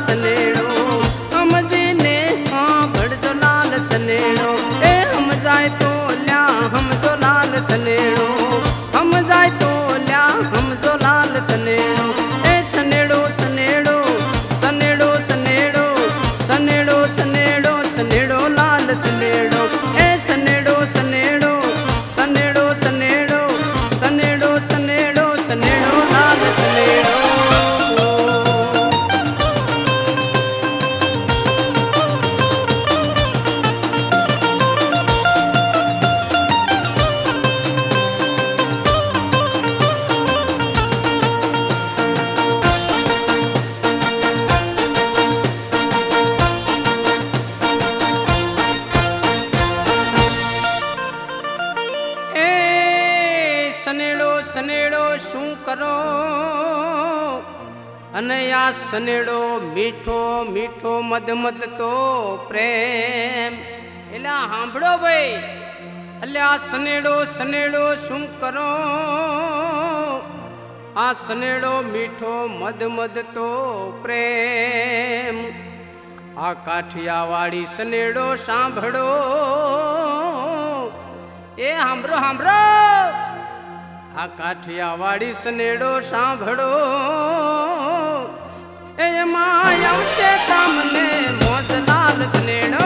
सनेड़ो हम जीने हाँ भड़ जो लाल सनेड़ो ए हम जाए तो ल्या हम जो लाल सनेड़ो हम जाए तो ल्या हम जो लाल सनेड़ो ए सनेड़ो सनेड़ो सनेड़ो सनेड़ो सनेड़ो सनेड़ो सनेड़ो लाल सनेड़ो ए सनेड़ो सनेड़ो सनेड़ो सनेड़ो सनेड़ो सनेड़ो सनेड़ो लाल सनेड़ो सनेड़ो सनेड़ो शू करो अने या सनेड़ो मीठो मीठो मद मद तो प्रेम एला हांभड़ो भाई अल्या सनेड़ो सनेड़ो शू करो आ सनेड़ो मीठो मद मद तो प्रेम आ काठियावाड़ी सनेड़ो सांभड़ो ए हांभड़ो हांभड़ो आ काठियावाड़ी सनेड़ो सांभड़ो ए माया से तमने मौज लाल सनेड़ो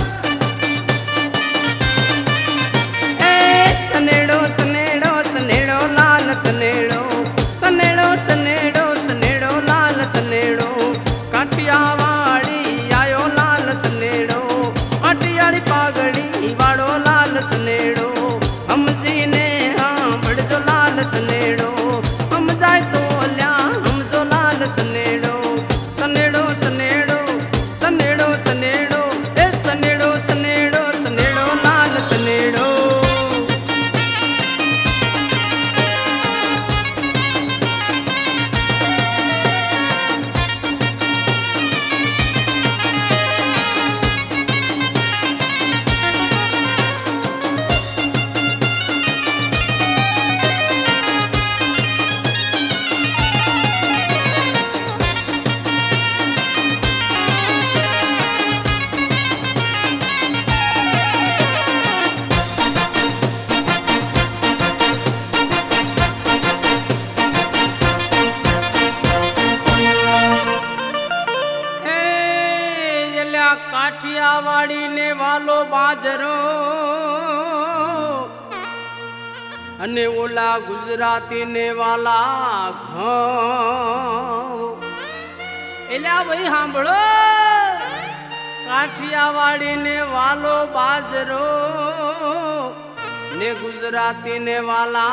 ए सनेड़ो सनेड़ो सनेड़ो लाल सनेड़ो सनेड़ो सनेड़ो सनेड़ो लाल सनेड़ो काठियावाड़ी आयो लाल सनेड़ो अटियाड़ी पागड़ी वाड़ो लाल सनेड़ो हम जीने जो लाल सनेड़ो हम जाए तो ल्या हम जो लाल सनेड़ो सनेड़ो सनेड़ो सनेड़ो सनेड़ो ए सनेड़ो सनेड़ो सनेड़ो लाल सनेड़ो काठियावाड़ी ने वालो बाजरो अने ओला गुजराती ने वाला घऊ एला भाई हांभड़ो काठियावाड़ी ने वालो बाजरो ने गुजराती ने वाला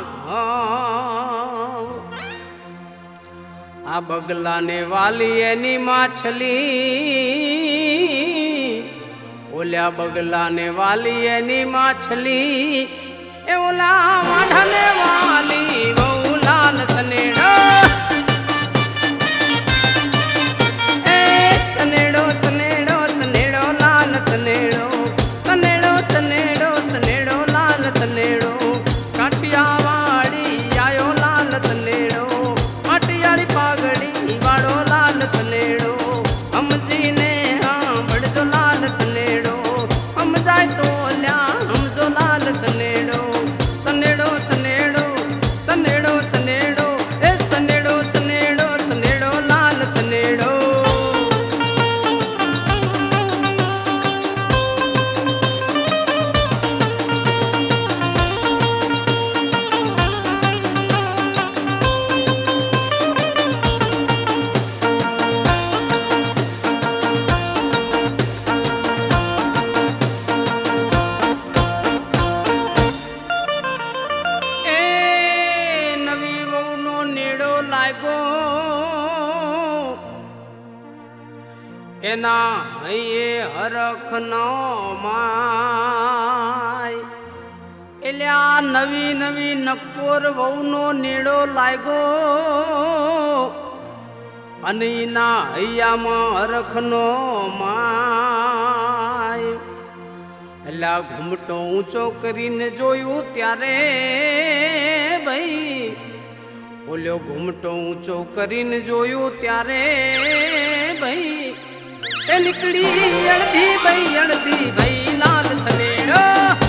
घऊ आ बगला ने वाली एनी माछली ओल्या बगला ने वाली एनी माछली ए ओला वाढने वाली वो लाल सनेड़ो ए सनेड़ो सनेड़ो सनेड़ो लाल सनेड़ो सनेड़ो सनेड़ो सनेड़ो लाल सनेड़ो काठियावाड़ी आयो लाल सनेड़ो अटियाड़ी पागड़ी वाड़ो लाल सनेड़ो हम जीने हाँ बड़ जो लाल सनेड़ो हम जाए तो ल्या हम जो लाल सनेड़ो सनेड़ो सनेड़ो सनेड़ो सनेड़ो ए सनेड़ो सनेड़ो सनेड़ो लाल सनेड़ो एना ये हरख नो माय एल्या नवी नवी नकोर वौनो नेड़ो लागो अने ना हैया मां हरख नो माय एला घूमटो ऊंचो करीने जोयू त्यारे भाई बोल्यो घूमटो ऊंचो करीने जोयू त्यारे भाई ए निकड़ी अड़धी भाई लाल सनेड़ो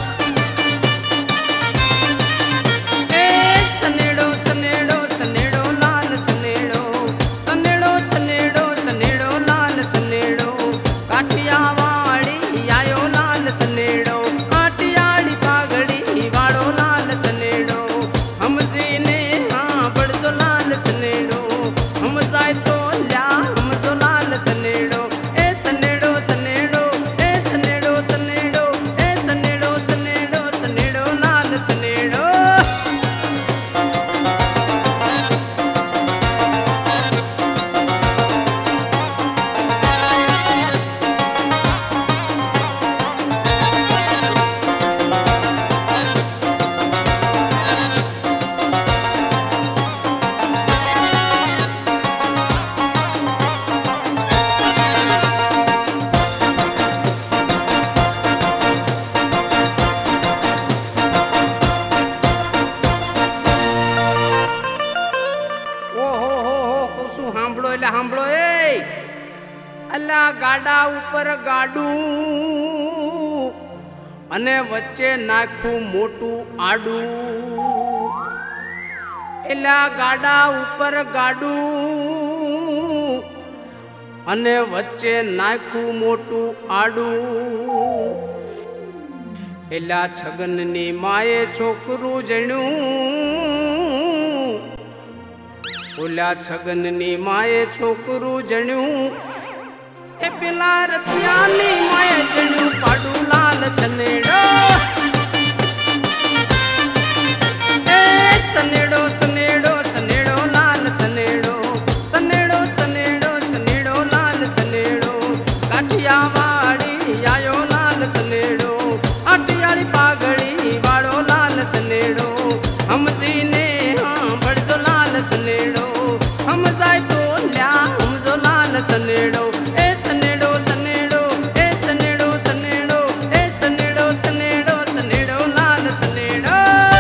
ए सनेड़ो सनेड़ो सनेड़ो लाल सनेड़ो सनेड़ो सनेड़ो सनेड़ो लाल सनेड़ो काठियावाड़ी आयो लाल सनेड़ो आटियाड़ी पागड़ी वाड़ो लाल सनेड़ो हम जीने हाँ बड़ो लाल सनेड़ो हम जाए तो ल्या हम जो लाल सनेड़ो ए सनेड़ो सनेड़ो ए सनेड़ो सनेड़ो ए सनेड़ो सनेड़ो सनेड़ो लाल सनेड़ो સાંભળો એ અલ્લા ગાડા ઉપર ગાડું અને વચ્ચે નાખું મોટું આડું એલા ગાડા ઉપર ગાડું અને વચ્ચે નાખું મોટું આડું એલા છગનની માએ છોકરું જણ્યું ओला छगननी माए छोकरू जण्यू ए पेला रतियानी माए जण्यू पाडू लाल सनेड़ो ए सनेड़ो सनेड़ो सनेड़ो लाल सनेड़ो सनेड़ो सनेड़ो सनेड़ो लाल सनेड़ो काठियावाड़ी आयो लाल सनेड़ो आटियाड़ी पागड़ी वाड़ो लाल सनेड़ो हम सीने हाँ बड़ो लाल सनेड़ो हम जाए तो ल्या हम जो लाल सनेड़ो ए सनेड़ो सनेड़ो ए सनेड़ो सनेड़ो ए सनेड़ो सनेड़ो सनेड़ो लाल सनेड़ो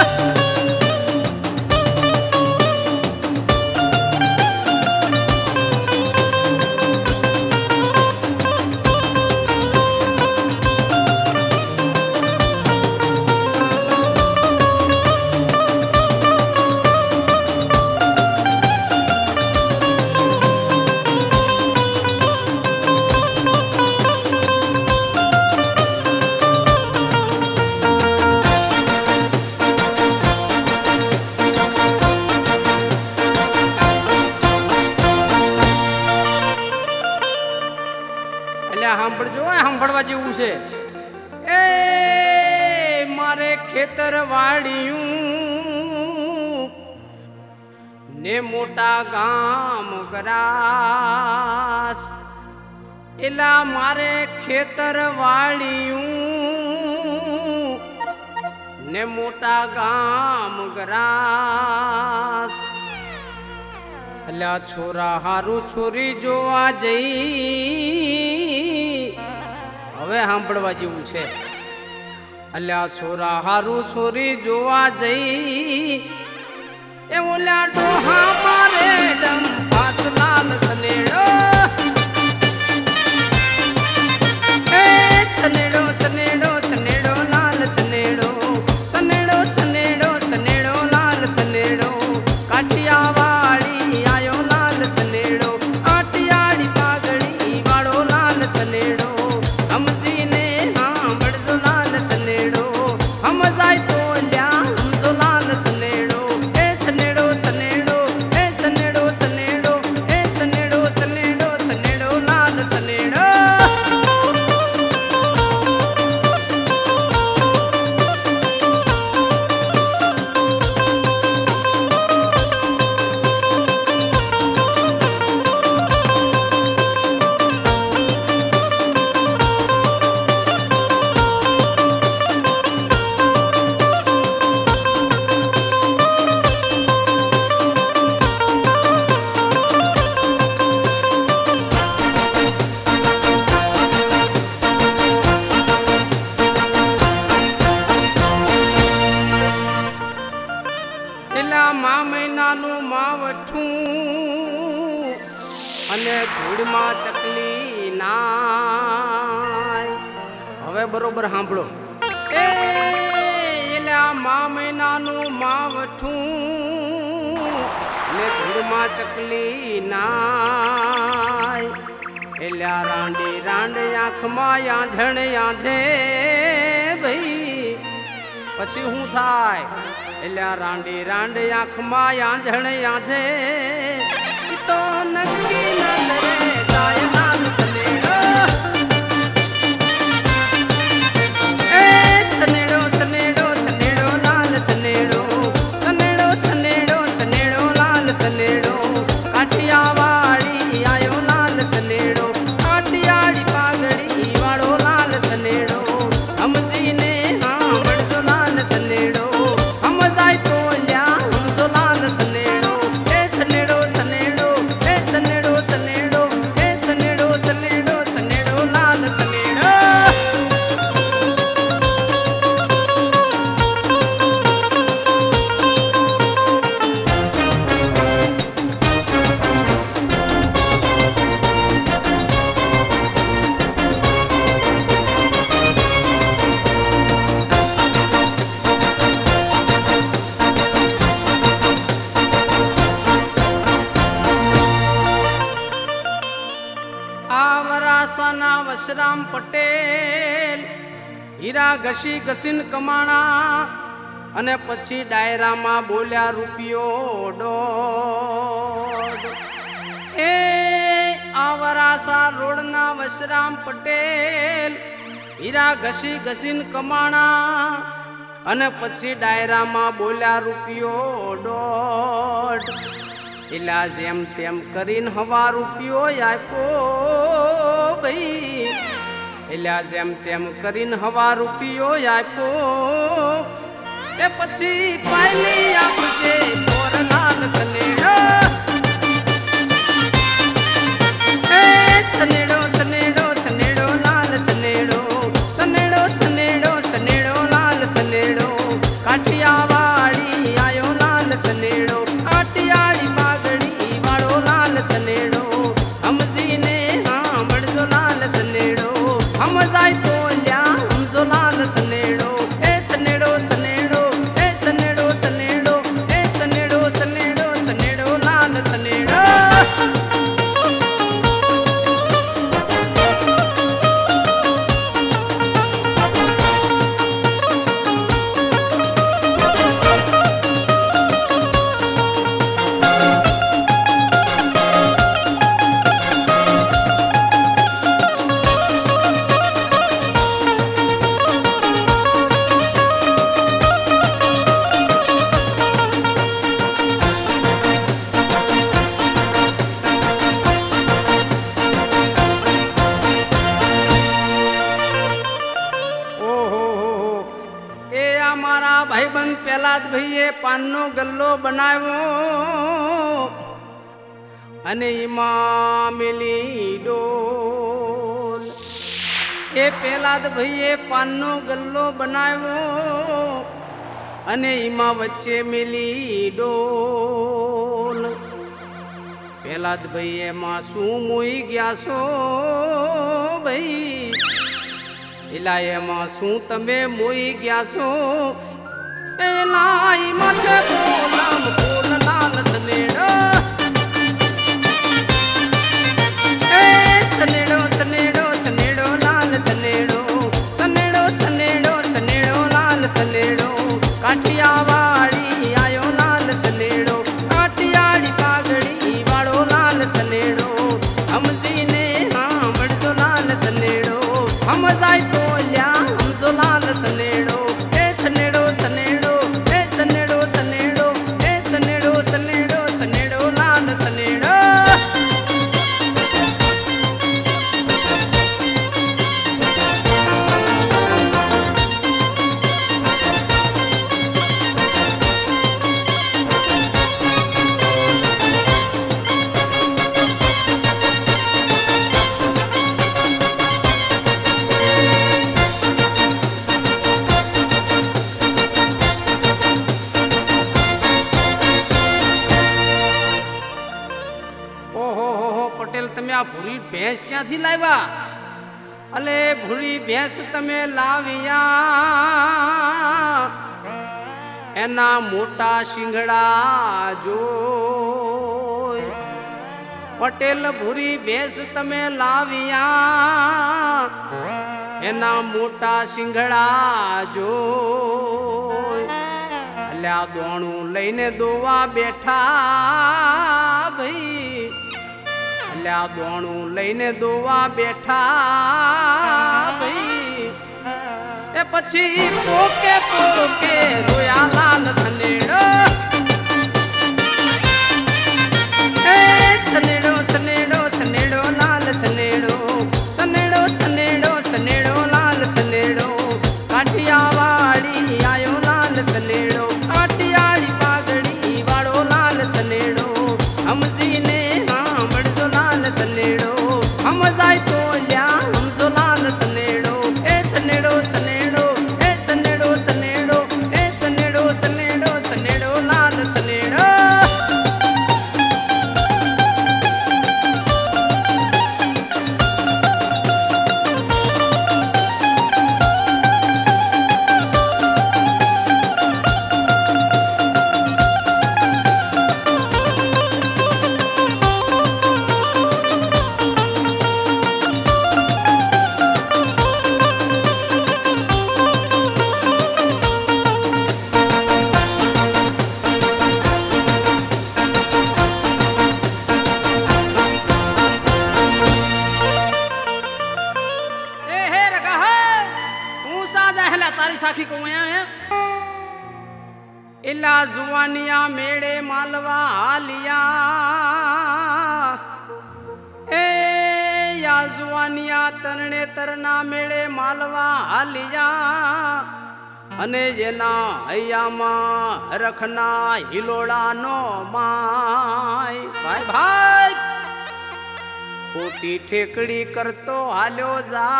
સાંભળવા જેવું છે એ મારે ખેતર વાડિયું ને મોટા ગામ ગ્રાસ એલા મારે ખેતર વાડિયું ને મોટા ગામ ગ્રાસ અલ્યા છોરા હારું છોરી જોવા જઈ હવે સાંભળવા જેવું છે અલ્યા છોરા હારું છોરી જોવા જઈ એ ઓલા ડોહા મારે ડમ પાસ લાલ સનેડો એ સનેડો સનેડો સનેડો લાલ સનેડો સનેડો સનેડો સનેડો લાલ સનેડો કાઠિયાવાડી આયો લાલ સનેડો આટિયાડી પાગડી વાળો લાલ સનેડો हम सीने हाँ बड़ो लाल सनेड़ो हम जाए तो ल्या हम जो लाल सनेड़ो ए सनेड़ो सनेड़ो ए અને ધૂળમાં ચકલી નાય. હવે બરોબર સાંભળો. એ એલા મા મહિનાનું માવઠું ને ધૂળમાં ચકલી નાય. એલા રાંડી રાંડ આંખમાં યાંઝણ યાંઝે ભાઈ પછી હું થાય. એલા રાંડી રાંડ આંખમાં યાંઝણ યાંઝે તો નક્કી ન રે જાય લાલ સનેડો. એ સનેડો સનેડો સનેડો લાલ સનેડો સનેડો સનેડો સનેડો લાલ સનેડો. કાઠિયાવાડી આયો લાલ સનેડો કાઠિયાડી પાઘડી વાળો લાલ સનેડો. સમજીને હા બળજો લાલ સનેડો સમજાય તો લ્યા સમજો લાલ સનેડો. એ સનેડો સનેડો એ સનેડો સનેડો એ સનેડો સનેડો સનેડો લાલ સનેડો. વરાસાના વશરામ પટેલ હીરા ઘસી ઘસીને કમાણા અને પછી ડાયરામાં બોલ્યા રૂપિયો દોઢ. એ આ વરાસા રોડના વશરામ પટેલ હીરા ઘસી ઘસીને કમાણા અને પછી ડાયરામાં બોલ્યા રૂપિયો દોઢ. એલા જેમ તેમ કરીને હવા રૂપિયો આપ્યો ભાઈ. એલા જેમ તેમ કરીને હવા રૂપિયો આપ્યો. એ પછી પાયલી આપશે મોર લાલ સનેડો. એ સનેડો સનેડો સનેડો લાલ સનેડો સનેડો સનેડો સનેડો લાલ સનેડો. કાઠિયાવાડી આયો લાલ સનેડો કાઠિયાડી પાઘડી વાળો લાલ સનેડો. સમજીને હા બળજો લાલ સનેડો સમજાય તો લ્યા સમજો લાલ સનેડો. એ સનેડો સનેડો એ સનેડો સનેડો એ સનેડો સનેડો સનેડો લાલ સનેડો. મારા ભાઈબંધ પેલા જ ભાઈએ પાનનો ગલ્લો બનાવ્યો અને એમાં મેલી ડોલ. એ પેલા જ ભાઈએ પાનનો ગલ્લો બનાવ્યો અને એમાં વચ્ચે મેલી ડોલ. પેલા જ ભાઈ એમાં શું મોઈ ગયા છો ભાઈ. એલા એમાં શું તમે મોઈ ગયા છો. એલા એમાં છે પોલમ પોલ લાલ સનેડો. એ સનેડો સનેડો સનેડો લાલ સનેડો સનેડો સનેડો સનેડો લાલ સનેડો. કાઠિયાવાડી આયો લાલ સનેડો કાઠિયાડી પાઘડી વાળો લાલ સનેડો. સમજીને હા બળજો લાલ સનેડો સમજાય તો લ્યા સમજો લાલ સનેડો. એ સનેડો સનેડો એ સનેડો સનેડો એ સનેડો સનેડો સનેડો લાલ સનેડો. ઓહો હો પટેલ તમે આ ભૂરી ભેંસ ક્યાંથી લાવ્યા? અલે ભૂરી ભેંસ તમે લાવ્યા એના મોટા શિંગડા જોઈ. પટેલ ભૂરી ભેંસ તમે લાવ્યા એના મોટા શિંગડા જોઈ. અલ્યા દોણું લઈને દોવા બેઠા ભાઈ, અલ્યા દોણું લઈને દોવા બેઠા ભાઈ. એ પછી પોકે પોકે રોયા લાલ સનેડો, એ સનેડો સનેડો સનેડો લાલ સનેડો, સનેડો સનેડો સનેડો લાલ સનેડો. કાઠિયાવાડી આયો લાલ સનેડો, કાઠિયાળી પાઘડી વાળો લાલ સનેડો. સમજીને સાંભળજો લાલ સનેડો, સમજાય તો લ્યા સમજો લાલ સનેડો. એ સનેડો સનેડો એ સનેડો સનેડો એ સનેડો સનેડો સનેડો લાલ સનેડો. साखी को है इला जुवानिया मेड़े मालवा हालिया, ए या जुवानिया तरने तरना मेड़े मालवा हालिया. अने जेना हयामा रखना हिलोड़ा नो माय. भाई भाई खोटी ठेकड़ी करतो हाल्यो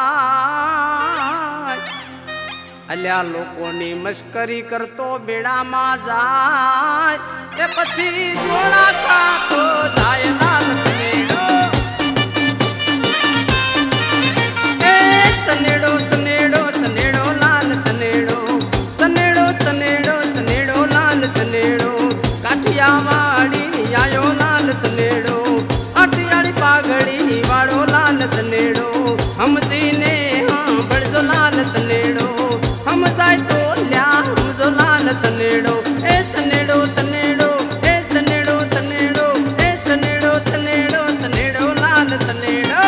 जाय. अल्या लोकोनी मस्करी करतो बेड़ामां जाय. ए पछी जोड़ा खातो जाय लाल सनेडो, ए सनेडो सनेडो सनेडो लाल सनेडो, सनेडो सनेडो सनेडो लाल सनेडो. काठियावाड़ी आयो लाल सनेडो, काठियाड़ी पाघड़ी वाड़ो लाल सनेडो. समजीने सांभळजो लाल सनेडो, समजाय तो ल्या समजो लाल सनेडो. ए सनेडो सनेडो ए सनेडो सनेडो ए सनेडो सनेडो सनेडो लाल सनेडो.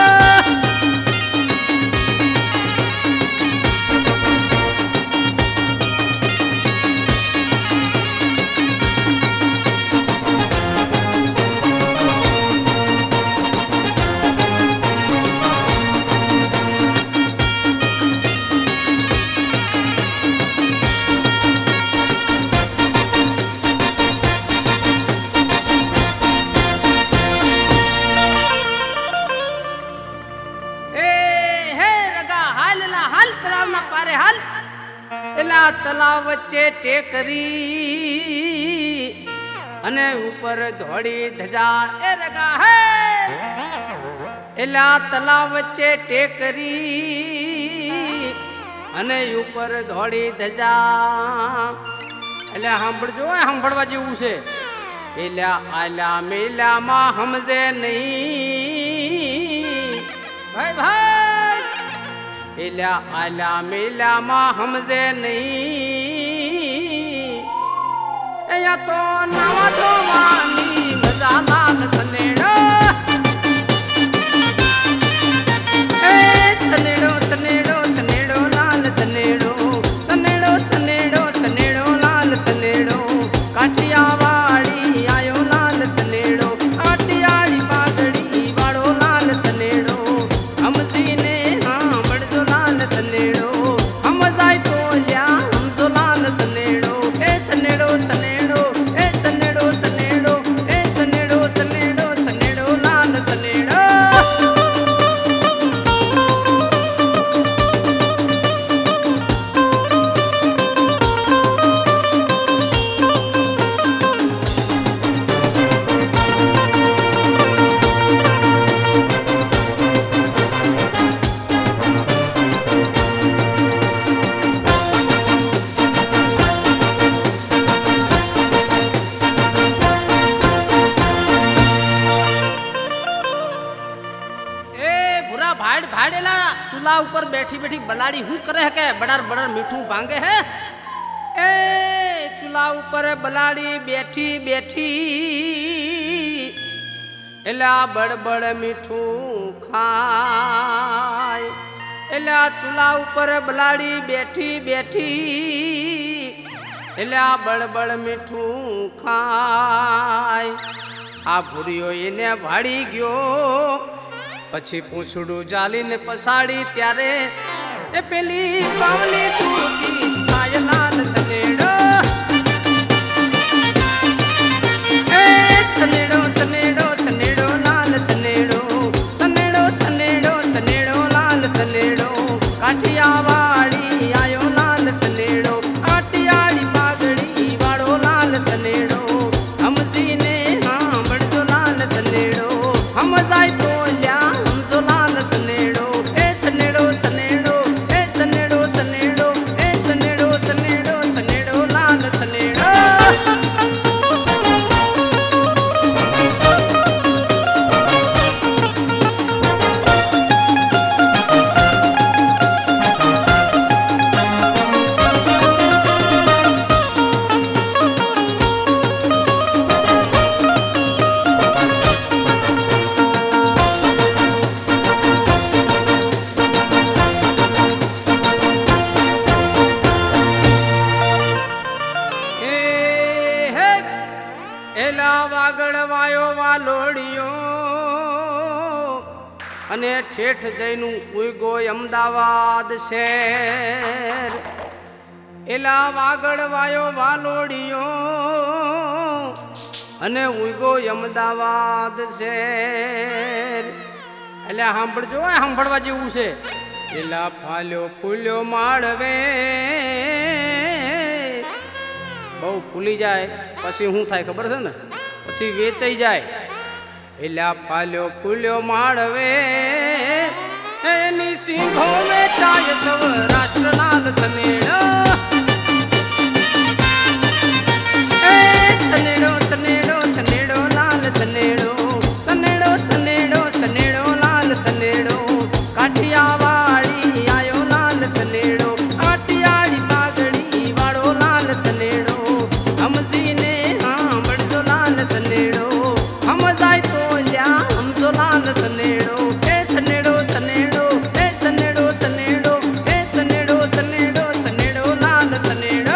तलाव वच्चे टेकरी अने ऊपर धोड़ी धजा. ए रगा है एला तलाव वच्चे टेकरी अने ऊपर धोड़ी धजा. એટલે સાંભળજો સાંભળવા જેવું છે. એલા આલા મેલા માં સમજે નહીં ભાઈ ભાઈ. એલા આલા મેલા માં સમજે નહીં. અહીંયા તો નવા ધોવાની મજા લાલ સનેડો, એ સનેડો સનેડો સનેડો લાલ સનેડો, સનેડો સનેડો સનેડો લાલ સનેડો. કાઠિયાવાડી આયો લાલ સનેડો, કાઠિયાળી પાઘડી વાળો લાલ સનેડો. સમજીને સાંભળજો લાલ સનેડો, સમજાય તો લ્યા સમજો લાલ સનેડો. એ સનેડો સનેડો એ સનેડો સનેડો એ સનેડો સનેડો સનેડો एला भाड़ भाड़ेला चूल्हा ऊपर बैठी बैठी बलाड़ी हूँ करे है के बड़र बड़र मीठू भांगे है। ए चूल्हा ऊपर बलाड़ी बैठी बैठी एला बड़ बड़ मीठू खाए। एला चूल्हा ऊपर बलाड़ी बैठी बैठी एला बड़ बड़ मीठू खाए। आ भूरियो એને ભાડી ગયો પછી પૂંછડું જાલીને પસાડી ત્યારે એ પેલી પાવલી છૂટી થાય લાલ સનેડો એ સનેડો સનેડો સનેડો લાલ સનેડો સનેડો સનેડો સનેડો લાલ સનેડો કાઠિયાવાડી આયો લાલ સનેડો આટિયાળી પાઘડી વાળો લાલ સનેડો હમજીને सनेड़ो हम जाए तो ल्या हम जो लाल सनेड़ो ए सनेड़ो सनेड़ो ए सनेड़ो सनेड़ो ए सनेड़ो सनेड़ो सनेड़ो लाल सनेड़ो। અને ઠેઠ જઈનું ઉઈગો અમદાવાદ શહેર એલા વાગડ વાયો વાલોડિયો અને ઉઈગો અમદાવાદ શહેર એટલે સાંભળજો સાંભળવા જેવું છે એલા ફાલ્યો ફૂલ્યો માળવે બહુ ફૂલી જાય પછી શું થાય ખબર છે ને પછી વેચાઈ જાય એલા ફાલ્યો ફૂલ્યો માળવે એની સિંહો વેચાય સૌરાષ્ટ્ર લાલ સનેડો એ સનેડો સનેડો સનેડો લાલ સનેડો સનેડો સનેડો સનેડો લાલ સનેડો કાઠિયાવાડી આયો લાલ સનેડો આટિયાળી પાઘડી વાળો લાલ સનેડો હમજીને સાંભળજો લાલ સનેડો हम जाए तो ल्या हम जो लाल सनेड़ो ए सनेड़ो सनेड़ो ए सनेड़ो सनेड़ो ए सनेड़ो सनेड़ो सनेड़ो लाल सनेड़ो।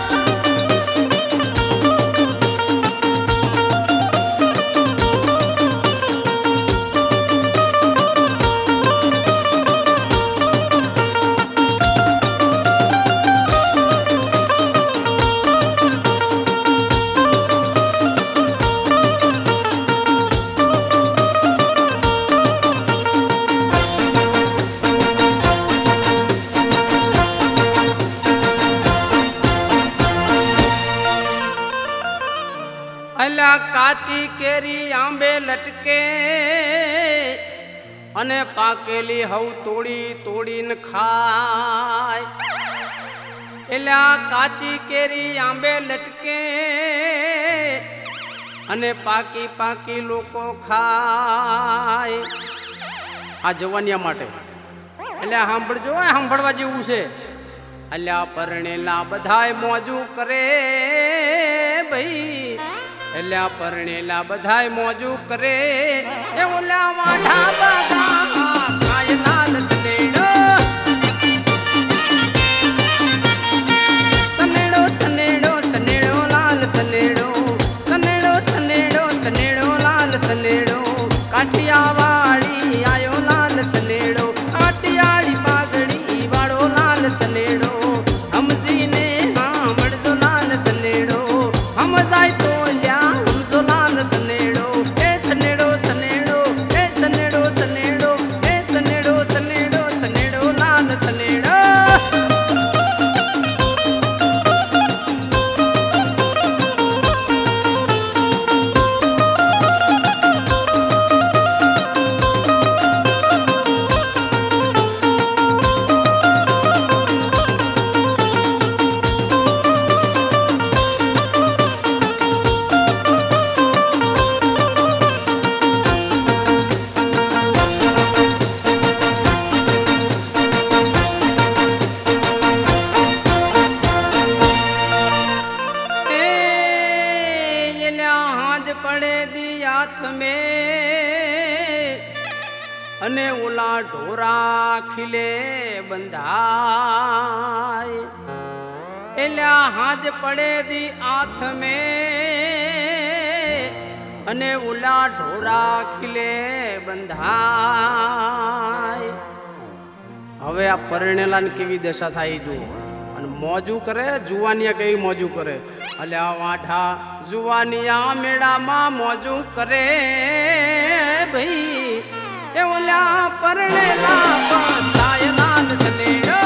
કાચી કેરી આંબે લટકે અને પાકેલી હવ તોડી તોડીને ખાય એલા કાચી કેરી આંબે લટકે અને પાકી પાકી લોકો ખાય આ જવાનિયા માટે એટલે સાંભળજો સાંભળવા જેવું છે અલ્યા પરણેલા બધાય મોજું કરે ભાઈ એલા પરણેલા બધાય મોજું કરે એ ઓલા વાઢા બાધા કાય લાલ સનેડો સનેડો સનેડો સનેડો લાલ સનેડો સનેડો સનેડો સનેડો લાલ સનેડો કાઠિયાવાડી આયો લાલ સનેડો આટિયાળી પાઘડી વાળો લાલ સનેડો હમજીને સાંભળજો લાલ સનેડો હમ જાય તો सनेड़ो ए सनेड़ो सनेड़ो ए सनेड़ो सनेड़ो ए सनेड़ो सनेड़ो सनेड़ो लाल सनेड़ो। અને ઓલા ઢોરા ખીલે બંધાય એલા હાજ પડે દી આથ મે અને ઓલા ઢોરા ખીલે બંધાય. હવે આ પરણેલા ને કેવી દશા થાય જો અને મોજું કરે જુવાનિયા કેવી મોજું કરે એટલે આ વાઢા જુવાનિયા મેળામાં મોજું કરે ભાઈ એ ઓલા પરણેલા પસ્તાય લાલ સનેડો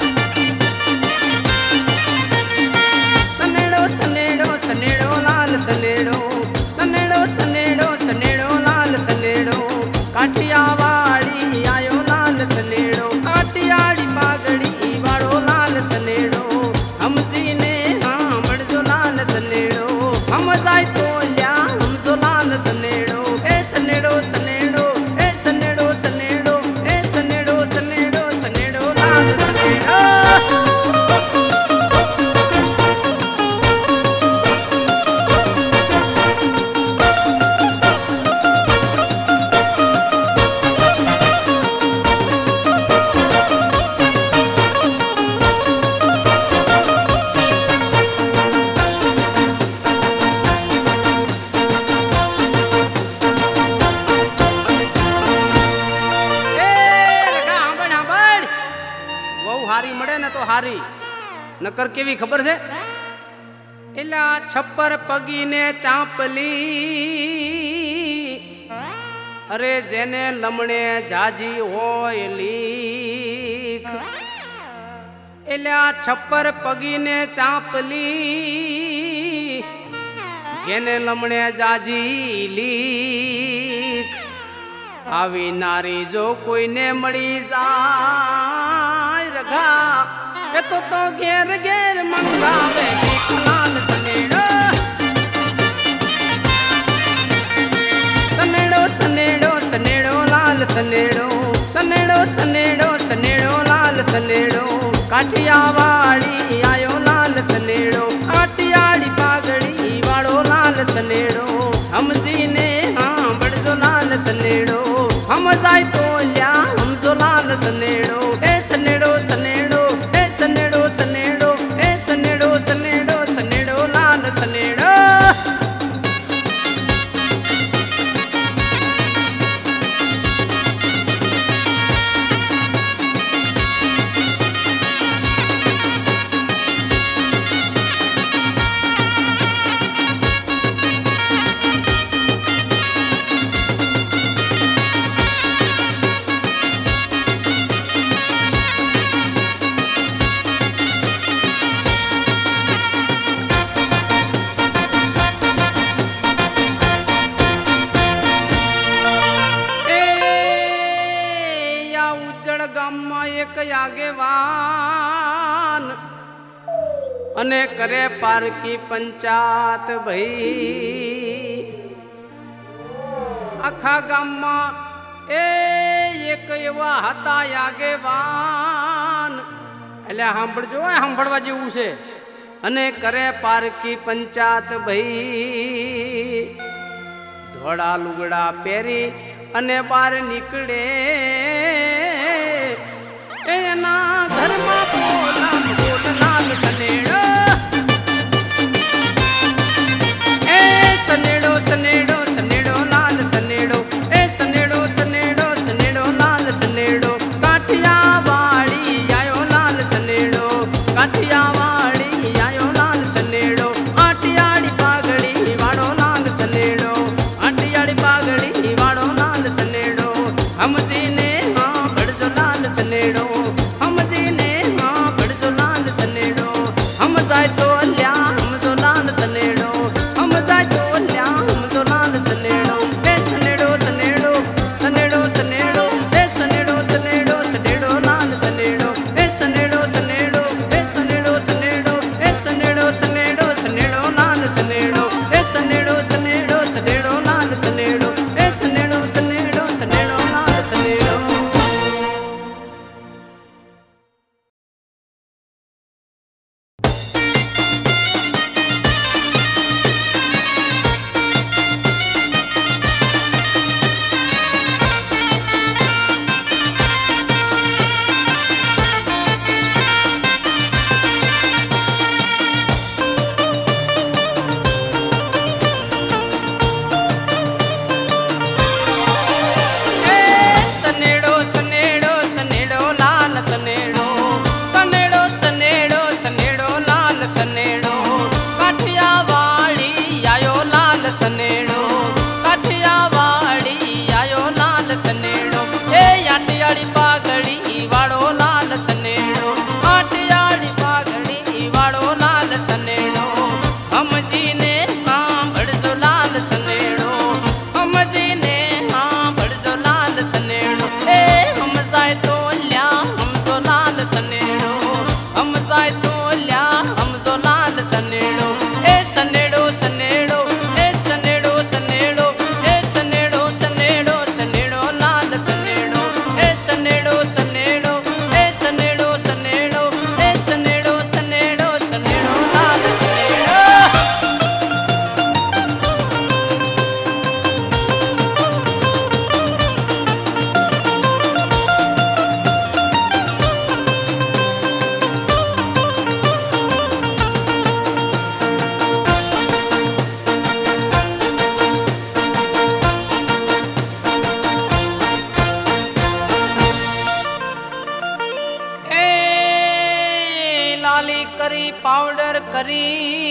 સનેડો સનેડો સનેડો લાલ સનેડો સનેડો સનેડો સનેડો લાલ સનેડો કાઠિયાવાડી આયો લાલ સનેડો કાઠિયાડી પાઘડી વાળો લાલ સનેડો હમજીને સાંભળજો લાલ સનેડો હમજાય તો લ્યા હમજો લાલ સનેડો એ સનેડો સનેડો એ સનેડો સનેડો એ સનેડો સનેડો સનેડો લાલ સનેડો. હારી નકર કેવી ખબર છે એલા છપ્પર પગીને ચાંપલી અરે જેને લમણે જાજી હોય લીખ એલા છપ્પર પગીને ચાંપલી જેને લમણે જાજી લીખ આવી નારી જો કોઈને મળી જાય રઘા એ તો ઘેર ઘેર મંગાવે લાલ સનેડો સનેડો સનેડો સનેડો લાલ સનેડો સનેડો સનેડો સનેડો લાલ સનેડો કાઠિયાવાડી આયો લાલ સનેડો કાઠિયાડી પાઘડી વાળો લાલ સનેડો હમજીને સાંભળજો લાલ સનેડો હમજાય તો લ્યા હમજો લાલ સનેડો એ સનેડો સનેડો એ સનેડો સનેડો એ સનેડો સનેડો સનેડો લાલ સનેડો. આગેવાન અને કરે પારકી પંચાયત ભાઈ આખા ગામમાં એક એવા હતા આગેવાન એટલે સાંભળજો સાંભળવા જેવું છે અને કરે પારકી પંચાયત ભાઈ ધોળા લુગડા પહેરી અને બહાર નીકળે એના ઘરમાં બોલા બોલ લાલ સનેડો એ સનેડો સનેડો સનેડો લાલ સનેડો એ સનેડો સનેડો સનેડો લાલ સનેડો કાઠિયાવાડી આયો લાલ સનેડો કાઠિયાવાડી આયો લાલ સનેડો આટિયાડી પાઘડી વાળો લાલ સનેડો આટિયાડી પાઘડી વાળો લાલ સનેડો હમજીને હા ભડજો લાલ સનેડો હમજીને હા सनेड़ो काठियावाड़ी आयो लाल सनेड़ो ए आटियाड़ी पागड़ी वाड़ो लाल सनेड़ो आटियाड़ी पागड़ी वाड़ो लाल सनेड़ो हम जी ने हाँ भड़जो लाल सनेड़ो हम जी ने हाँ भड़जो लाल सनेड़ो ए हम जाए तो ल्या हम जो लाल सनेड़ो हम जाए तो ल्या हम जो लाल सनेड़ो ए सनेड़ो सनेड़ो ए सनेड़ो सनेड़ो ए सनेड़ो सनेड़ो सनेड़ो लाल सनेड़ो ए सनेड़ो सनेड़ो ए सनेड़ो सनेड़ो ए सनेड़ो सनेड़ो सनेड़ो लाल सनेड़ो लाली करी पाउडर करी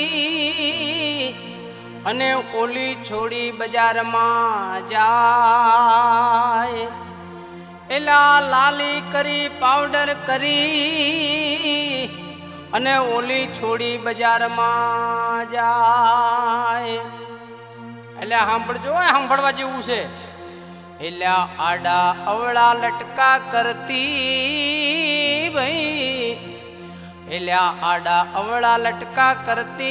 अने ओली छोड़ी बाजार में जाए एला लाली करी पाउडर करी अने ओली छोड़ी बाजार में जाए एला सांभळजो सांभळवा जेवुं छे एला आडा अवळा लटका करती भाई एल्या आडा अवड़ा लटका करती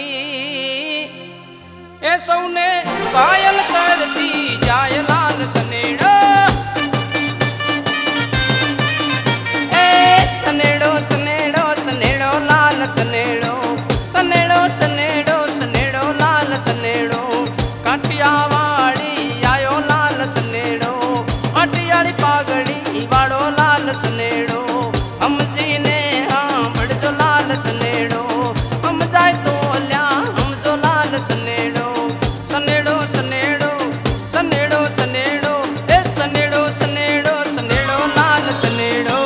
ए सौने घायल करती जाय लाल सनेड़ो ए सनेड़ो सनेड़ो सनेड़ो लाल सनेड़ो सनेड़ो सनेड़ो सनेड़ो लाल सनेड़ो काठियावाड़ी आयो लाल सनेड़ो आटियाड़ी पागड़ी वाड़ो लाल सनेड़ो हम जी ने हाँ भड़जो लाल सनेड़ो हम जाए तो ल्या हम जो लाल सनेड़ो सनेड़ो सनेड़ो सनेड़ो सनेड़ो ए सनेड़ो सनेड़ो सनेड़ो लाल सनेड़ो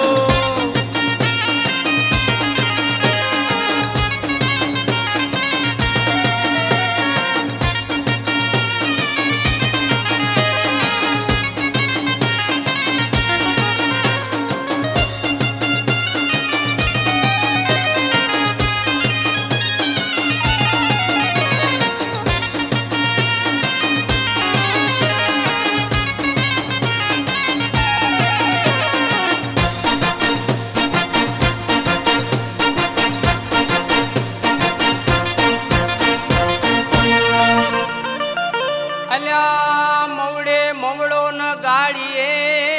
अल्या मवड़े मवड़ो न गाड़िए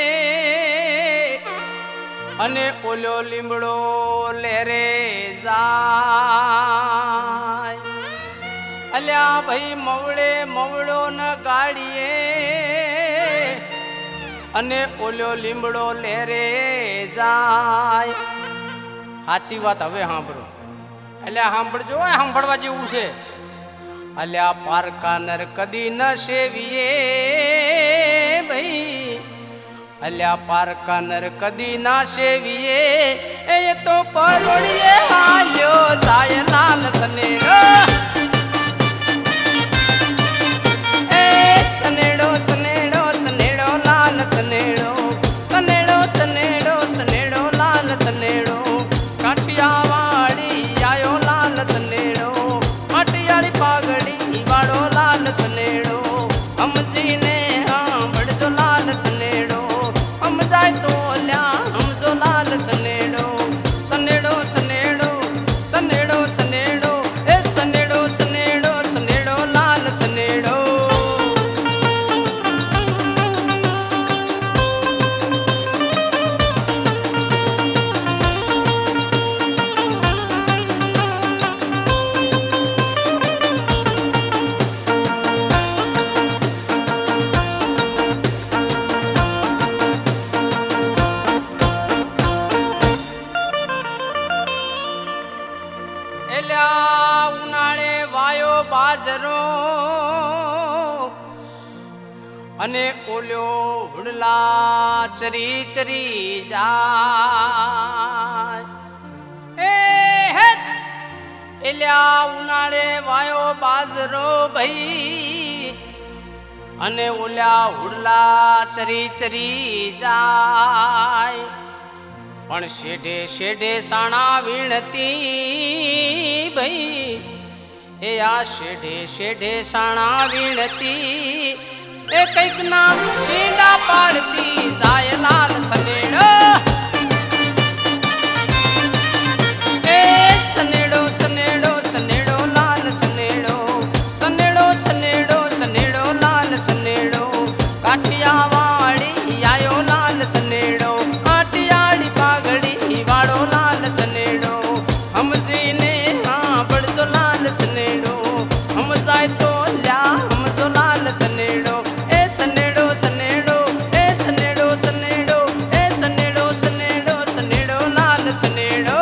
अने ओलो લીમડો लेरे जाय अल्या भाई मवड़े मवड़ो न गाड़िए अने ओलो લીમડો लेरे जाय साची बात हवे सांभळो એટલે सांभळजो सांभळवा जेवुं छे अल्या पारका नर कदी न सेविए भाई अल्या पारका नर कदी ना सेविए ए तो परोड़िए हाल्यो जाय लाल सनेड़ो ए सनेड़ो सनेड़ो सनेड़ो लाल सनेड़ो सनेड़ो सनेड़ो सनेड़ो लाल सनेड़ो काठियावाड़ी आयो लाल सनेड़ो आटियाड़ी पागड़ी वाड़ो लाल सनेड़ो हम जी ने हाँ बड़जो लाल सनेड़ो हम जाए तो ल्या हम जो लाल सनेड़ो सनेड़ो सनेड़ो सनेड़ो सनेड़ो ए सनेड़ो सनेड़ो सनेड़ो लाल सनेड़ो उनाळे वायो बाजरो अने ओल्यो हुडला चरी चरी जाय ए हे एल्या उनाळे वायो बाजरो भई અને ઓલ્યા હુડલા ચરી ચરી જાય પણ શેઢે શેઢે સાણા વીણતી ભાઈ એ આ શેઢે શેઢે સાણા વીણતી એ કઈક ના શીંડા પાડતી જાય લાલ સનેડો એ સનેડો સનેડો સનેડો લાલ સનેડો સનેડો સનેડો સનેડો લાલ સનેડો કાઠિયાવાડી આયો લાલ સનેડો આટિયાળી પાઘડી વાળો લાલ સનેડો સમજીને હા બળજો લાલ સનેડો સમજાય તો લ્યા સમજો લાલ સનેડો એ સનેડો સનેડો એ સનેડો સનેડો એ સનેડો સનેડો સનેડો લાલ સનેડો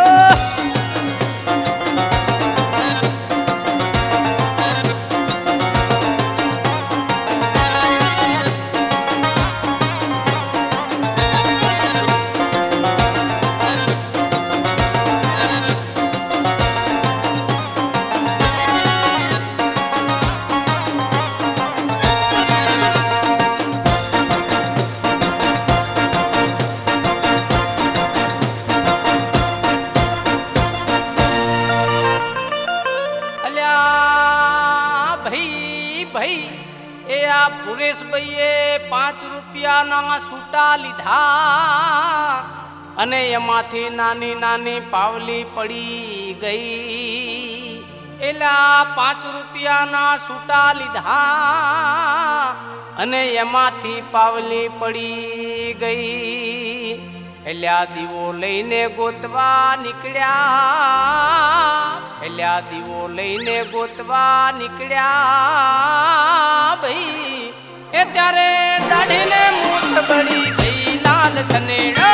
પુરેશભાઈએ 5 રૂપિયાના સૂટા લીધા અને એમાંથી નાની નાની પાવલી પડી ગઈ એલા 5 રૂપિયાના સૂટા લીધા અને એમાંથી પાવલી પડી ગઈ એલા દીવો લઈને ગોતવા નીકળ્યા એલા દીવો લઈને ગોતવા નીકળ્યા ભાઈ એ ત્યારે દાઢીને મૂછ બળી ગઈ લાલ સનેડો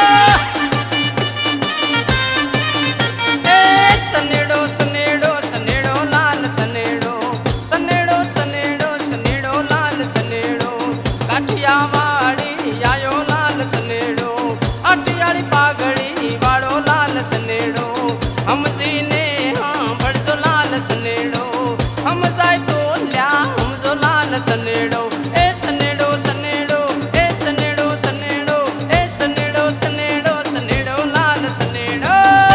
એ સનેડો સનેડો સનેડો લાલ સનેડો સનેડો સનેડો સનેડો લાલ સનેડો કાઠિયાવાડી આયો લાલ સનેડો આટિયાળી પાઘડી વાળો લાલ સનેડો સમજીને હા બળજો લાલ સનેડો સમજાય તો લ્યા સમજો લાલ સનેડો એ સનેડો સનેડો એ સનેડો સનેડો એ સનેડો સનેડો સનેડો લાલ સનેડો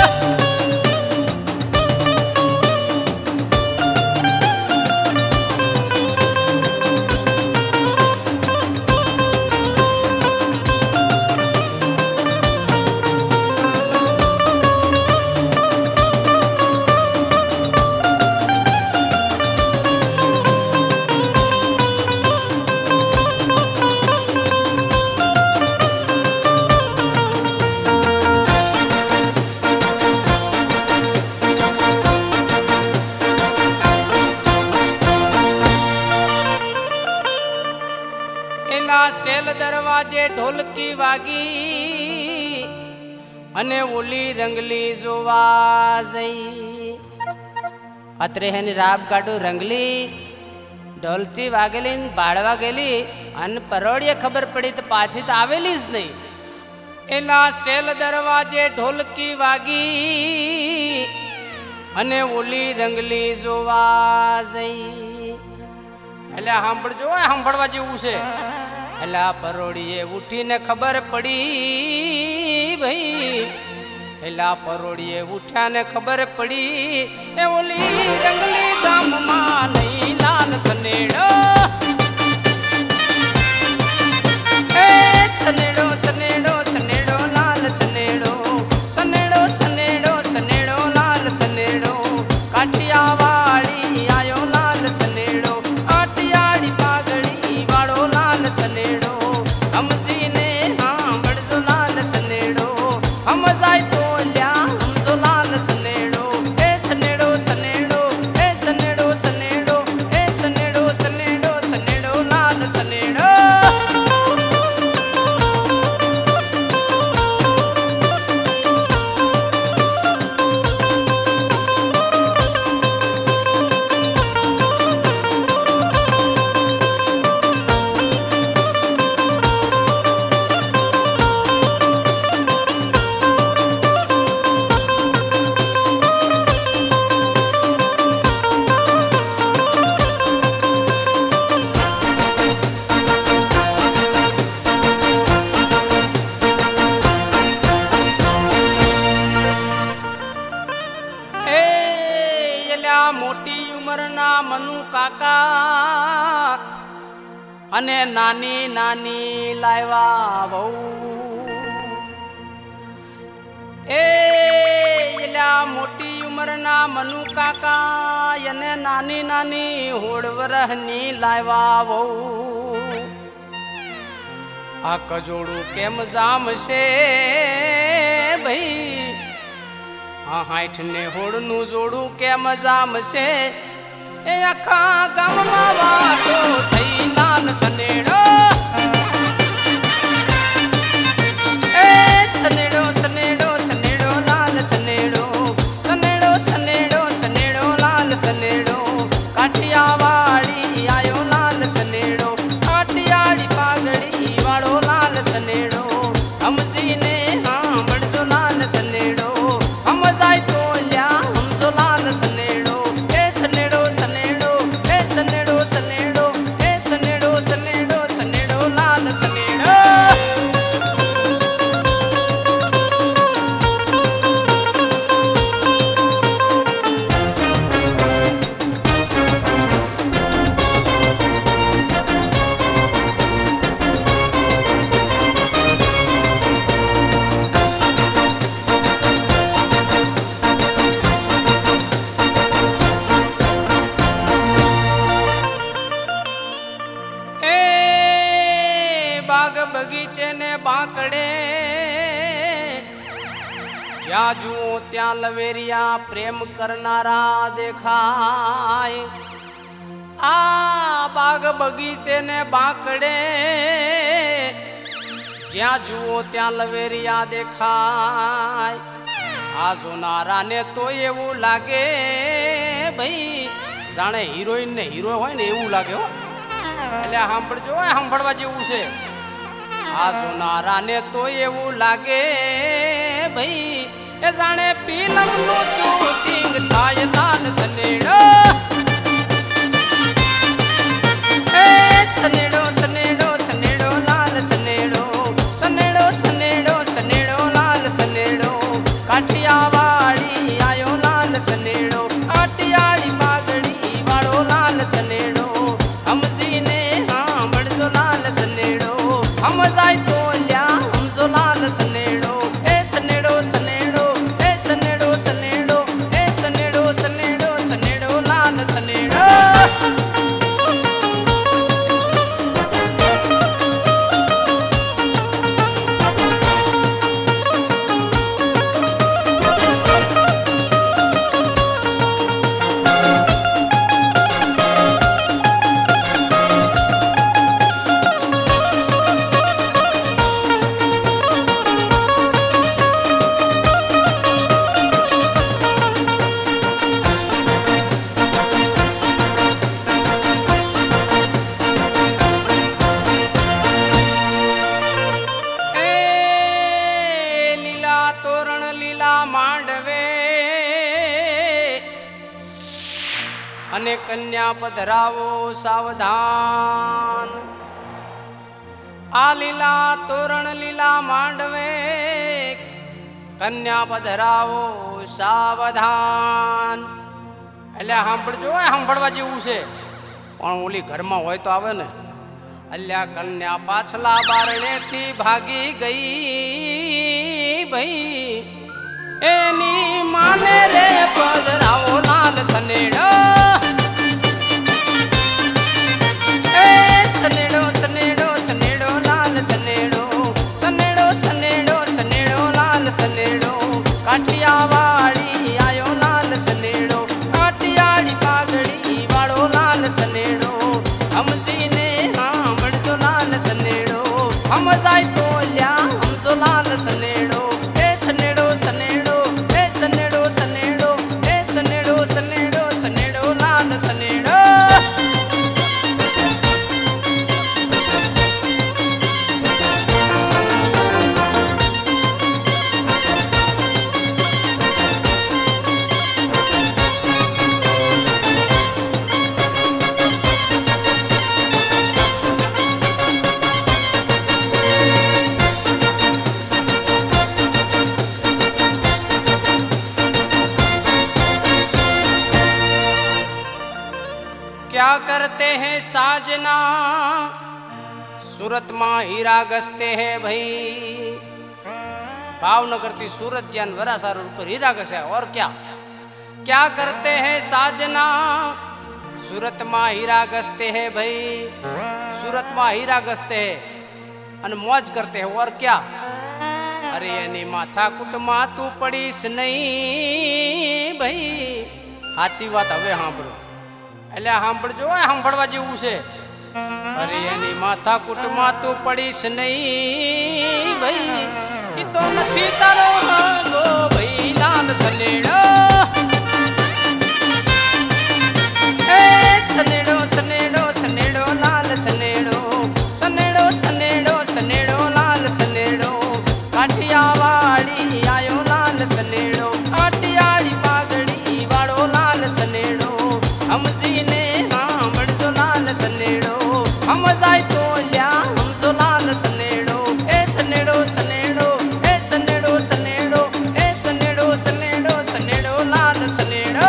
સેલ દરવાજે ઢોલકી વાગી અને ઓલી રંગલી જોવા જઈ અત્રે હેની રાબ કાઢું રંગલી ઢોલતી વાગેલી બાળવા ગયેલી અને પરોડીએ ખબર પડી તો પાછી તો આવેલી જ નહીં એના સેલ દરવાજે ઢોલકી વાગી અને ઓલી રંગલી જોવા જઈ એટલે સાંભળજો સાંભળવા જેવું છે એલા પરોડીએ ઉઠીને ખબર પડી ભાઈ એલા પરોડીએ ઉઠ્યાને ખબર પડી એ ઓલી રંગલી ગામમાં નહીં લાલ સનેડો એ સનેડો સનેડો સનેડો લાલ સનેડો સનેડો સનેડો સનેડો લાલ સનેડો કાઠિયાવાડી આયો લાલ સનેડો આટિયાળી પાઘડી વાળો લાલ સનેડો સમજીને હા બળજો લાલ સનેડો સમજાય તો લ્યા સમજો લાલ સનેડો એ સનેડો સનેડો એ સનેડો સનેડો એ સનેડો સનેડો સનેડો काका अने नानी नानी लायवा बहु ए इला मोटी उम्र ना मनु काका यने नानी नानी होड़ वरहनी लायवा बहु आ कजोड़ू केम जाम से भाई आ हाठ ने होड़ नु जोड़ू केम जाम से ए अखा गम मावा तो थई नाल सनेड़ो ए सनेड़ो सनेड़ो सनेड़ो लाल सनेड़ो सनेड़ो सनेड़ो सनेड़ो लाल सनेड़ो काठियावाड़ी आयो लाल सनेड़ो काठियाड़ी पागड़ी वाड़ो लाल सनेड़ो हम जीने हाँ बड़ो लाल सनेड़ो हम जाय तो ल्या हम जो लाल सनेड़ो ए सनेड़ो सनेड़ो ए सनेड़ो सनेड़ो ए सनेड़ो सनेड़ो सनेड़ो लाल सनेड़ो बगीचे ने बांकड़े ज्या जुओ त्या लवेरिया प्रेम करनारा देखाय आ बाग बगीचे ने बांकड़े ज्या जुओ त्या लवेरिया देखाय आ जोनारा ने तो एवं लागे भाई जाने हीरोइन ने हीरो होय ने एवं लागे हो એટલે સાંભળજો સાંભળવા જેવું છે આ સોનારા ને તો એવું લાગે ભાઈ એ જાણે ફિલ્મ નું શૂટિંગ થાય લાલ સનેડો એ સનેડો સનેડો સનેડો લાલ સનેડો સનેડો સનેડો સનેડો લાલ સનેડો કાઠિયાવાડી આયો લાલ સનેડો કાઠિયાડી પાઘડી વાળો લાલ સનેડો हम जीने हाँ बड़ो लाल सनेड़ो हम जाय तो ल्या हम जो लाल सनेड़ो ए सनेड़ो सनेड़ो ए सनेड़ो सनेड़ो ए सनेड़ो सनेड़ो सनेड़ो लाल सनेड़ो અને કન્યા પધરાવો સાવધાન આ લીલા તોરણ લીલા માંડવે કન્યા પધરાવો સાવધાન એટલે સાંભળજો સાંભળવા જેવું છે પણ ઓલી ઘરમાં હોય તો આવે ને અલ્યા કન્યા પાછલા બારણેથી ભાગી ગઈ ભાઈ એની માને રે પધરાવો લાલ સનેડો सनेड़ो सनेड़ो सनेड़ो लाल सनेड़ो सनेड़ो सनेड़ो सनेड़ो लाल सनेड़ो काठियावाड़ी आयो लाल सनेड़ो काठियाड़ी पागड़ी वाड़ो लाल सनेड़ो हम जीने हाँ बड़ो लाल सनेड़ो हम जाय तो ल्या हम जो लाल सनेड़ो ए सनेड़ो सनेड़ो ए सनेड़ो सनेड़ो ए सनेड़ो सनेड़ो सनेड़ो लाल सनेड़ो करते हैं साजना, सूरत मां हीरा गसते हैं भाई। भावनगर थी सूरत जन वरा सारो ऊपर हीरा गसे और क्या क्या करते हैं साजना, सूरत मां हीरा गसते हैं भाई। सूरत मां हीरा गसते हैं अन मौज करते हैं और क्या। अरे एनी माथा कुटमा तू पड़ीस नहीं भाई। साची बात हवे सांभळो એટલે સાંભળજો સાંભળવા જેવું છે। અરે એની માથા કુટમાં તું પડીશ નહીં ભાઈ, ઈ તો નથી તારો હાગો ભાઈ લાલ સનેડો। એ સનેડો સનેડો સનેડો લાલ સનેડો, સનેડો સનેડો સનેડો લાલ સનેડો, કાઠિયાવાડી આયો લાલ સનેડો, કાઠિયાડી પાઘડી વાળો લાલ સનેડો। हमजी ने हांभळ जो लाल सनेड़ो, हम जाय तो ल्या हम जो लाल सनेड़ो। ए सनेड़ो सनेड़ो ए सनेड़ो सनेड़ो ए सनेड़ो सनेड़ो सनेड़ो लाल सनेड़ो।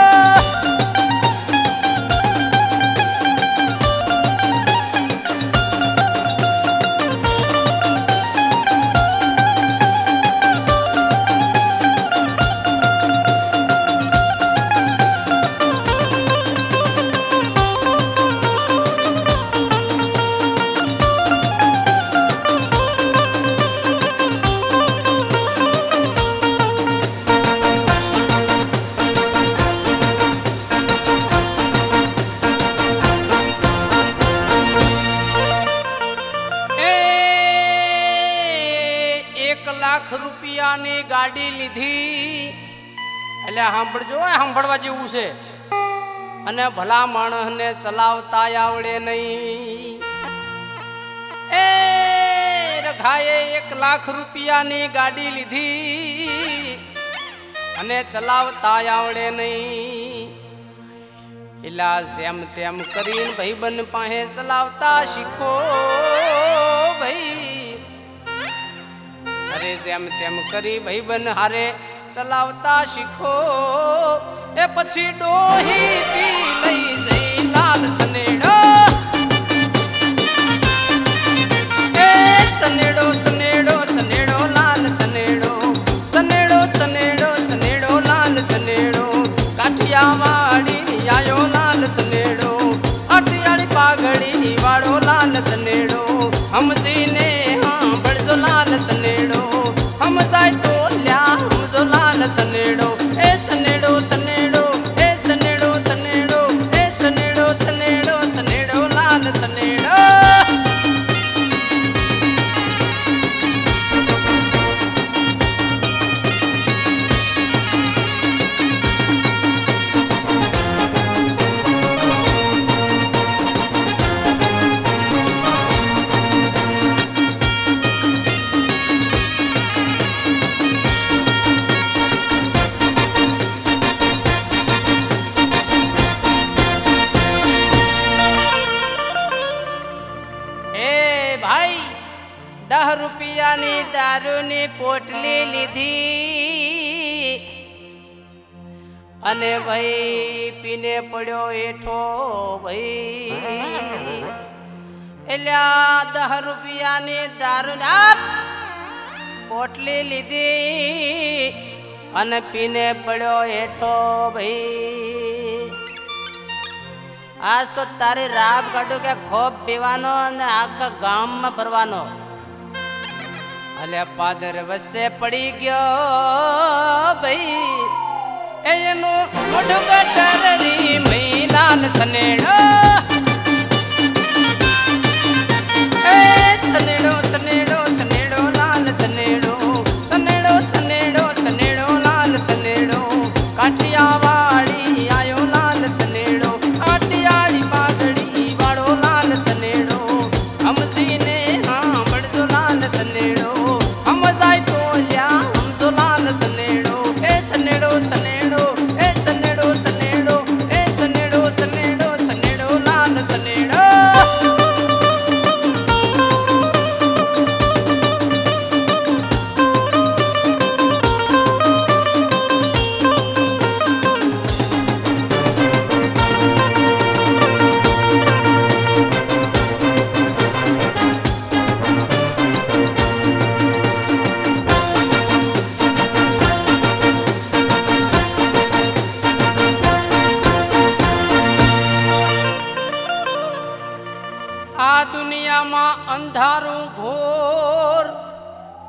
રૂપિયાની ગાડી લીધી એટલે સાંભળજો સાંભળવા જેવું છે। અને ભલા માણસને ચલાવતા આવડે નહીં। એ રઘાએ 1 લાખ રૂપિયાની ગાડી લીધી અને ચલાવતા આવડે નહીં। એલા જેમ તેમ કરીને ભાઈબંધ પાસે ચલાવતા શીખો ભાઈ। अरे जेम तेम करी भाईबन हारे चलावता शीखो। ए पछी डोही पी लई जई लाल सनेड़ो। ए सनेड़ो सनेड़ो सनेड़ो लाल सनेड़ो, सनेड़ो सनेड़ो सनेड़ो लाल सनेड़ो, काठियावाड़ी आयो लाल सनेड़ो, अटियाड़ी पाघड़ी वाड़ो लाल सनेड़ो। हमजी ने हांभळ जो लाल सनेड़ो, हम जाय तो ल्या हम जो लाल सनेड़ो। ए सनेड़ो सनेड़ो ए सनेड़ो सनेड़ो ए सनेड़ो सनेड़ो सनेड़ो लाल सनेड़ो। भाई 10 રૂપિયાની દારૂની પોટલી લીધી અને ભાઈ પીને પડ્યો હેઠો ભાઈ। એલા 10 રૂપિયાની દારૂની પોટલી લીધી અને પીને પડ્યો હેઠો ભાઈ। आज तो तारी राब काढू के खोप पीवानो ने आखा गाम में फरवानो। अले पादर वसे पड़ी गयो भाई। एनो मोढो गटरी मई लाल सनेड़ो। ए सनेड़ो सनेड़ो सनेड़ो लाल सनेड़ो, सनेड़ो सनेड़ो सनेड़ो लाल सनेड़ो, काठियावाड़ी आयो लाल सनेड़ो, आटियाड़ी पाघड़ी वाड़ो लाल सनेड़ो। हमजी ने हांभळ जो लाल सनेड़ो, हम जाय तो ल्या हम जो लाल सनेड़ो। ए सनेड़ो सनेड़ो ए सनेड़ो सनेड़ो ए सनेड़ो सनेड़ो सनेड़ो लाल सनेड़ो।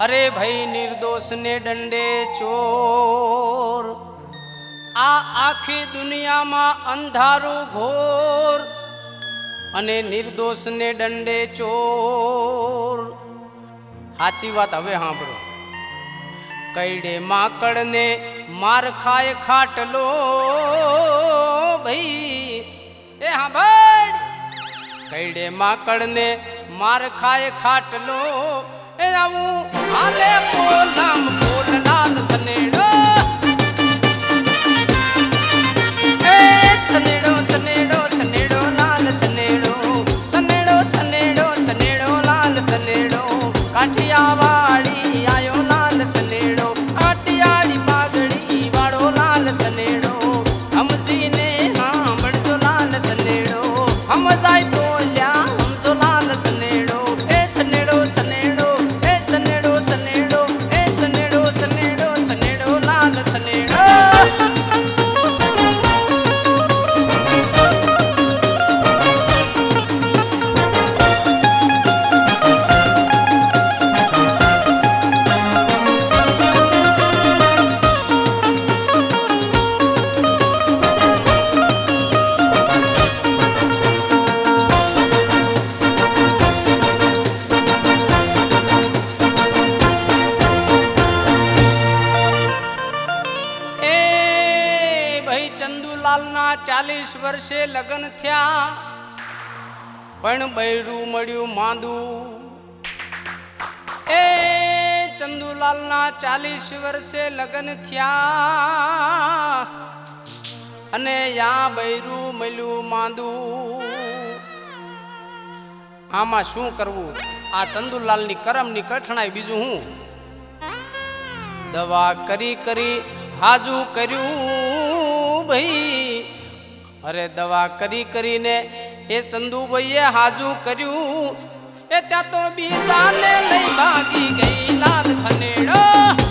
अरे भाई निर्दोष ने दंडे चोर, आ आखी दुनिया में अंधारू घोर, अने निर्दोष ने दंडे चोर। साची बात हवे सांभळो। कईडे माकड़ ने मार खाए खाटलो भाई, ए हाँ भाई। कईडे माकड़ ने मार खाए खाटलो, ए आऊ हाले पोलम पोल लाल सनेड़ो, ए सनेड़ो सनेड़ो सनेड़ो लाल सनेड़ो, सनेड़ो सनेड़ो सनेड़ो लाल सनेड़ो, काठियावाड़ी आयो लाल सनेड़ो, आटियाड़ी पागड़ी वाड़ो लाल सनेड़ो, हमजी ने हाँ बड़जो लाल सनेड़ो, हम जाय तो ल्या हमजो लाल सनेड़ो, ए सनेड़ो सनेड़ो, ए सनेड़ो सनेड़ो, ए सनेड़ो सनेड़ो सनेड़ो लाल सनेड़ो। चंदूलाल ना 40 वर्षे लगन थया, पण बैरू मळ्यु मांदू। ए चंदूलाल ना 40 वर्षे लगन थया, अने या बैरू मळ्यु मांदू। आमा शुं करवू? आ चंदूलाल नी करम नी कठणाई बीजू हूँ। दवा करी करी हाजू कर्यू भाई, अरे दवा करी करी ने ए चंदू भाई हाजू कर्यू, ए त्या तो बीजा ने लई भागी गई लाल सनेड़ो,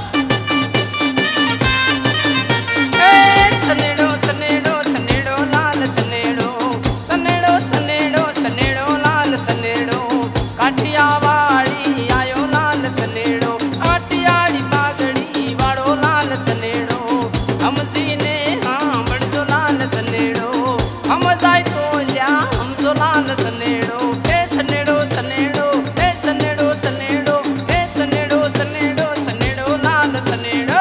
ए सनेड़ो सनेड़ो सनेड़ो लाल सनेड़ो, सनेड़ो सनेड़ो सनेड़ो लाल सनेड़ो, काठियावाड़ी आयो लाल सनेड़ो, आटियाड़ी पागड़ी वाड़ो लाल सनेड़ो, हमजी ने हाँ बड़जो लाल सनेड़ो, हम जाय तो ल्या हमजो लाल सनेड़ो, ए सनेड़ो सनेड़ो, ए सनेड़ो सनेड़ो, ए सनेड़ो सनेड़ो सनेड़ो लाल सनेड़ो।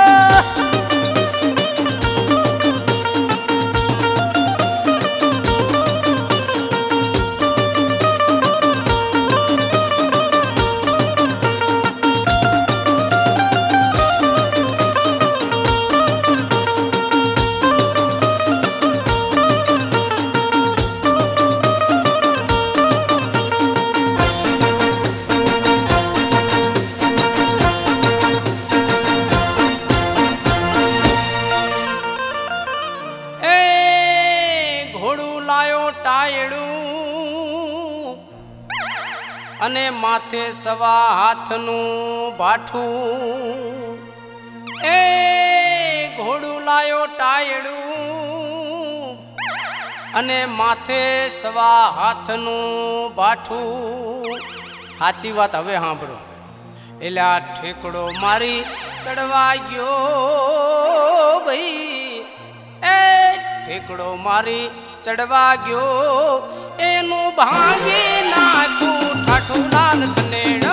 अने माथे सवा हाथनु भाठू, ए घोड़ू लायो टायड़ू, अने माथे सवा हाथनु भाठू। साची बात हवे सांभळो। एला ठेकड़ो मारी चढ़वा गयो भाई, ए ठेकड़ो मारी चढ़वा गयो, एनु भांगी नाखू ठाठू लाल सनेड़ो,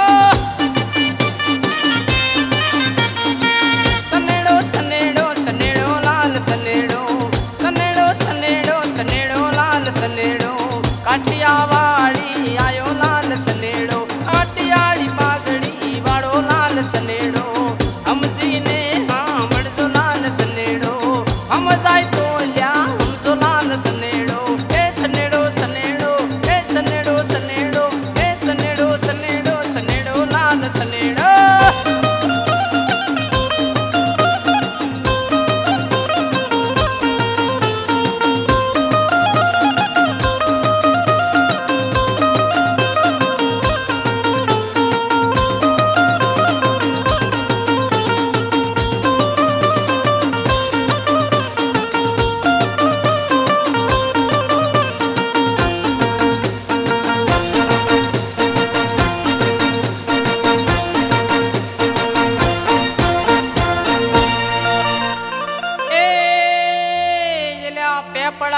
सनेड़ो सनेड़ो सनेड़ो लाल सनेड़ो, सनेड़ो सनेड़ो सनेड़ो लाल सनेड़ो, काठियावाड़ी आयो लाल सनेड़ो, आटियाड़ी पागड़ी वाड़ो लाल सनेड़ो, हमजी ने हाँ बड़जो लाल सनेड़ो, हम जाय तो ल्या हमजो लाल सनेड़ो, ए सनेड़ो सनेड़ो, ए सनेड़ो सनेड़ो, ए सनेड़ो सनेड़ो सनेड़ो।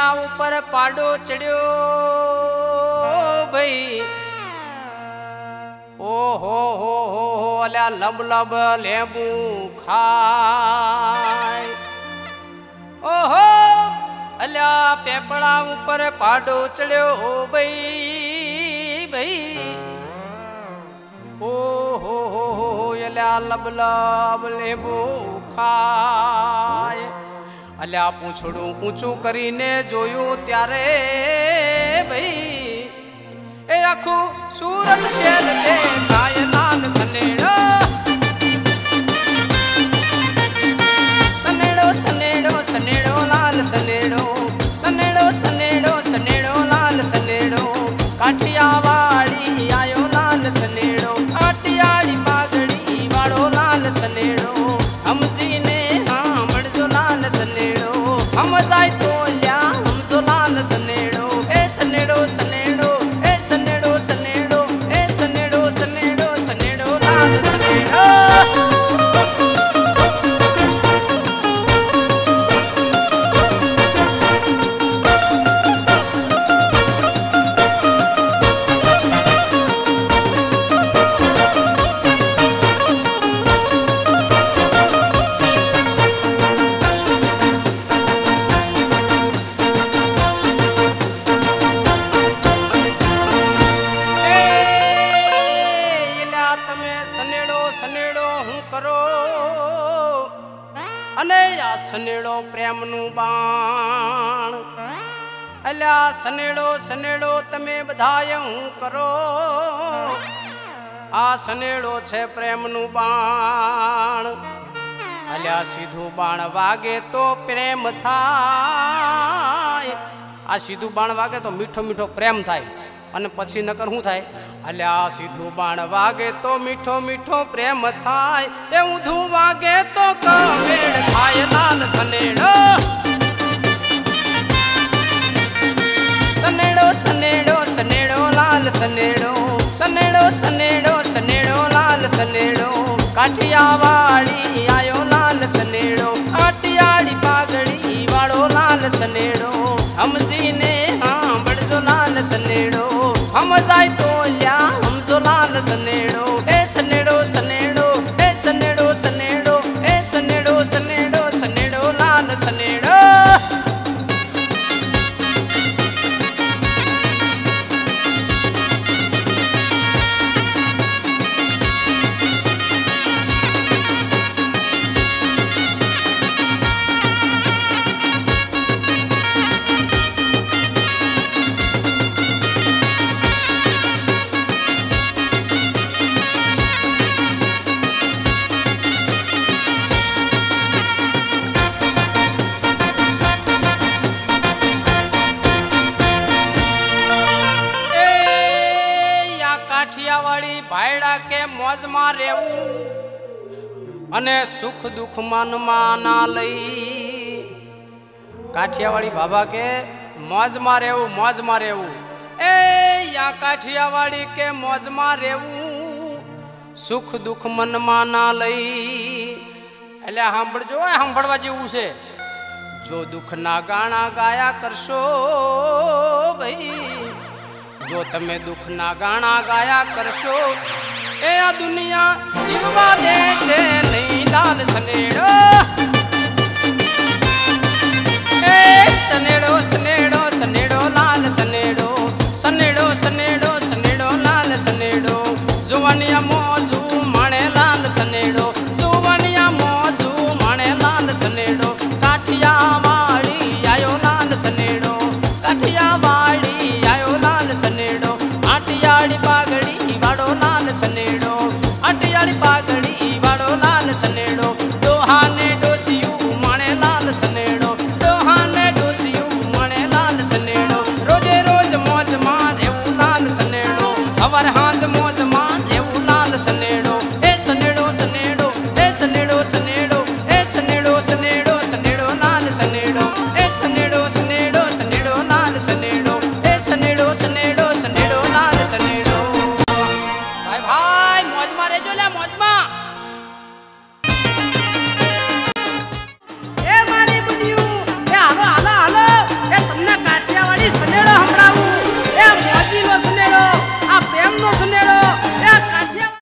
પેપડા ઉપર પાડો ચડ્યો ભાઈ ઓહો હો હો અલ્યા લબ લબ લેબુ ખાય ઓહો અલ્યા પેપડા ઉપર પાડો ચડ્યો ભાઈ ભાઈ ઓહો હો હો અલ્યા લબ લબ લેબુ ખાય અલ્યા પૂંછડું ઊંચું કરીને જોયું ત્યારે ભાઈ એ આખું સુરત શેર દેખાય લાલ સનેડો સનેડો સનેડો સનેડો લાલ સનેડો સનેડો સનેડો સનેડો લાલ સનેડો કાઠિયાવાડી આયો લાલ સનેડો કાઠિયાડી પાઘડી વાળો લાલ સનેડો સમજીને સાંભળજો લાલ સનેડો સમજાય તો લ્યા સમજો લાલ સનેડો એ સનેડો સનેડો એ સનેડો સનેડો એ સનેડો સનેડો સનેડો લાલ સનેડો સનેડો પ્રેમનું બાણ અલ્યા સનેડો સનેડો તમે બધાએ હું કરો આ સનેડો છે પ્રેમનું બાણ અલ્યા સીધું બાણ વાગે તો પ્રેમ થાય આ સીધું બાણ વાગે તો મીઠો મીઠો પ્રેમ થાય અને પછી નકર શું થાય અલ્યા સીધું બાણ વાગે તો મીઠો મીઠો પ્રેમ થાય એ ઊંધું વાગે તો કમેળ થાય લાલ સનેડો સનેડો સનેડો સનેડો લાલ સનેડો સનેડો સનેડો સનેડો લાલ સનેડો કાઠિયાવાડી આયો લાલ સનેડો કાઠિયાડી પાઘડી વાળો લાલ સનેડો સમજીને સાંભળજો લાલ સનેડો સમજાય તો લ્યા સમજો લાલ સનેડો એ સનેડો સનેડો એ સનેડો સનેડો એ સનેડો સનેડો સનેડો લાલ સનેડો કાઠિયાવાડી ભાયડા કે મોજમાં રહેવું અને સુખ દુઃખ મનમાં ના લઈ કાઠિયાવાડી બાબા કે મોજમાં રહેવું એ યા કાઠિયાવાડી કે મોજમાં રહેવું સુખ દુઃખ મનમાં ના લઈ એટલે સાંભળજો સાંભળવા જેવું છે જો દુઃખના ગાણા ગાયા કરશો ભાઈ જો તમે દુઃખના ગાણા ગાયા કરશો એ આ દુનિયા જીવવા દેશે નહીં લાલ સનેડો